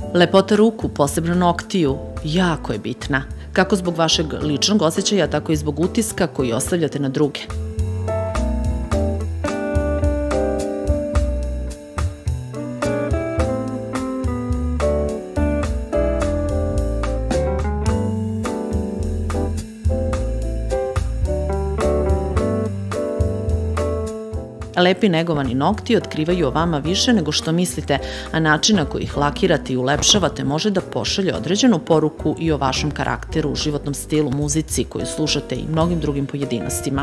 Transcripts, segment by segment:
Lepota ruku, posebno noktiju, jako je bitna, kako zbog vašeg ličnog osjećaja, tako i zbog utiska koji ostavljate na druge. Lepi negovani nokti otkrivaju o vama više nego što mislite, a način na koji ih lakirate i ulepšavate može da pošalje određenu poruku i o vašem karakteru, životnom stilu, muzici koju slušate i mnogim drugim pojedinostima.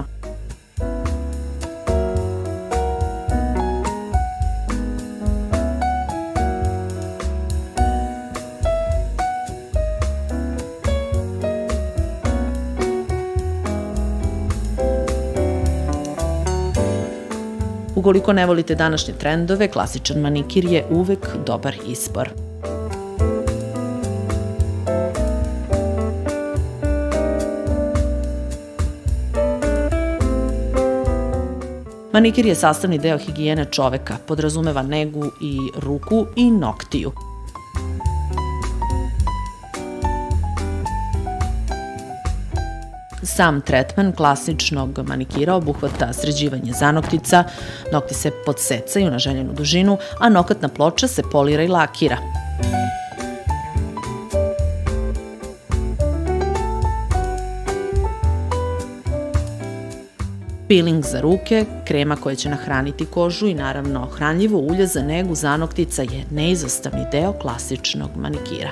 Ukoliko ne volite današnje trendove, klasičan manikir je uvek dobar izbor. Manikir je sastavni deo higijene čoveka, podrazumeva negu i ruku i noktiju. Sam tretman klasičnog manikira obuhvata sređivanje zanoktica, nokti se podsecaju na željenu dužinu, a nokatna ploča se polira i lakira. Peeling za ruke, krema koja će nahraniti kožu i naravno hranljivo ulje za negu zanoktica je neizostavni deo klasičnog manikira.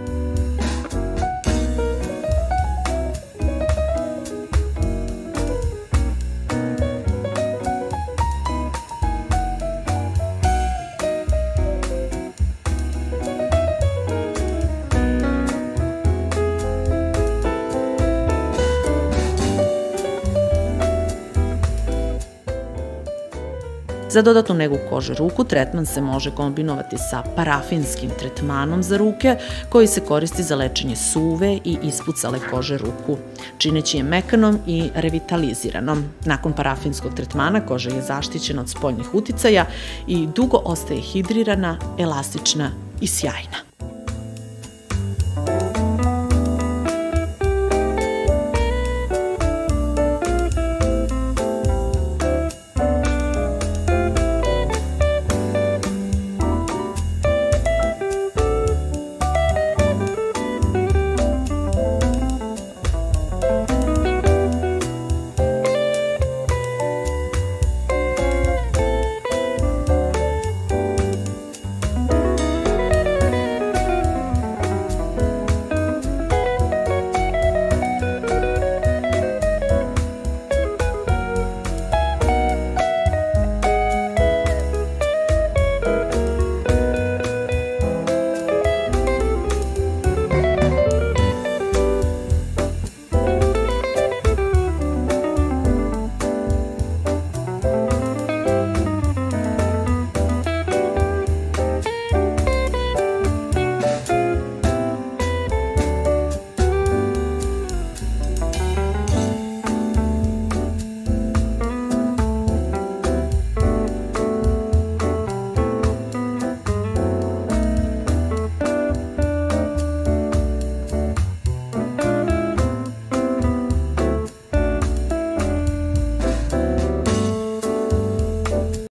Za dodatnu negu kože ruku, tretman se može kombinovati sa parafinskim tretmanom za ruke, koji se koristi za lečenje suve i ispucale kože ruku, čineći je mekanom i revitaliziranom. Nakon parafinskog tretmana koža je zaštićena od spoljnih uticaja i dugo ostaje hidrirana, elastična i sjajna.